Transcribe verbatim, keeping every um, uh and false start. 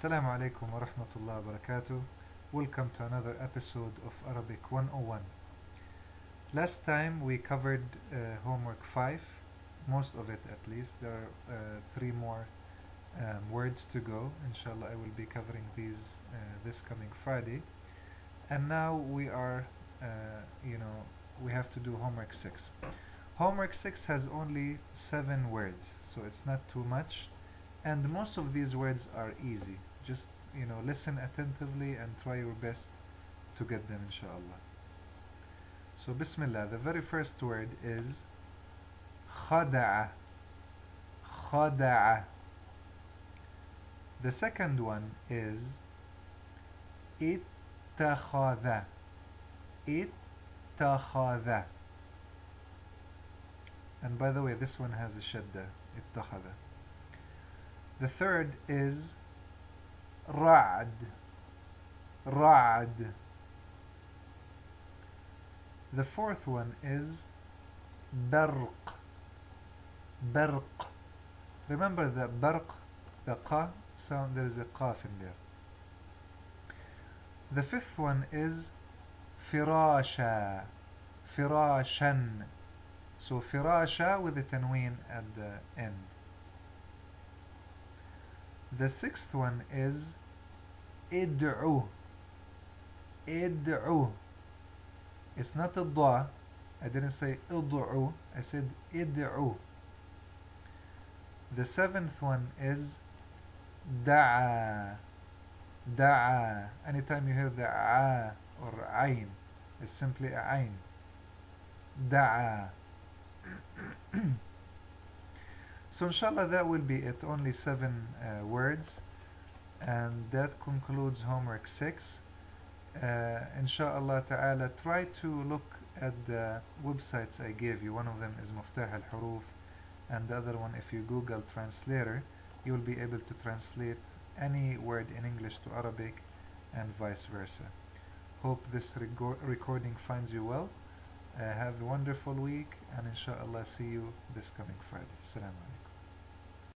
Assalamu alaikum wa rahmatullahi wa barakatuh. Welcome to another episode of Arabic one oh one. Last time we covered uh, homework five, most of it at least. There are uh, three more um, words to go. Inshallah, I will be covering these uh, this coming Friday. And now we are, uh, you know, we have to do homework six. Homework six has only seven words, so it's not too much. And most of these words are easy. Just, you know, listen attentively and try your best to get them, inshallah. So, Bismillah, the very first word is khada'a. Khada'a. The second one is ittakhadha. Ittakhadha. And by the way, this one has a shadda. Ittakhadha. The third is ra'd. Ra'd. The fourth one is barq. Barq. Remember the barq, the qa sound, there is a qaf in there. The fifth one is firasha. Firashan. So firasha with the tanween at the end. The sixth one is id'u. Id'u. It's not a da. I didn't say id'u. I said id'u. The seventh one is da'a. Da'a. Anytime you hear the a or ayn, it's simply a ayn. Da'a. So inshallah that will be it, only seven uh, words, and that concludes homework six. Uh, inshallah ta'ala, try to look at the websites I gave you. One of them is Muftah al-Huruf, and the other one, if you Google Translator, you will be able to translate any word in English to Arabic and vice versa. Hope this recording finds you well. Uh, have a wonderful week, and inshallah see you this coming Friday. Assalamu alaikum.